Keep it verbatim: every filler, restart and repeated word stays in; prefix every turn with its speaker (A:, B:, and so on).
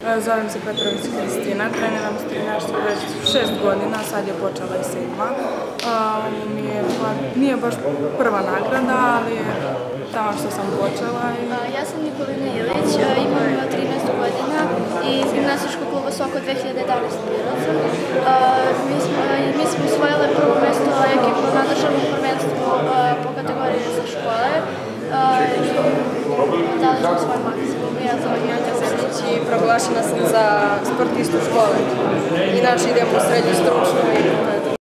A: Zovem se Petrović Kristina, treniram streljaštvo već šest godina, sad je počela i sedma. Nije baš prva nagrada, ali je tamo što sam počela.
B: Ja sam Nikolina Ilić, imam trinaest godina i iz gimnastičkog kluba Soko dve hiljade jedanaeste. Mi smo osvojile prvo mesto ekipu na državnom prvenstvu po kategoriji za škole. Dali smo svoj maksimum. Ja sam Janja Srnić i proglašena sam za sportistu škole. Inače idemo u srednju stručnu i